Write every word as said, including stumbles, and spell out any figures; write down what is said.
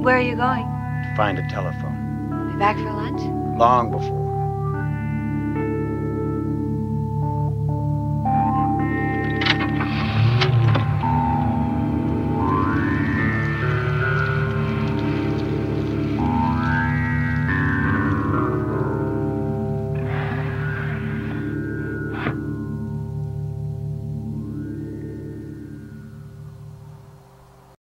Where are you going? To find a telephone. Be back for lunch? Long before.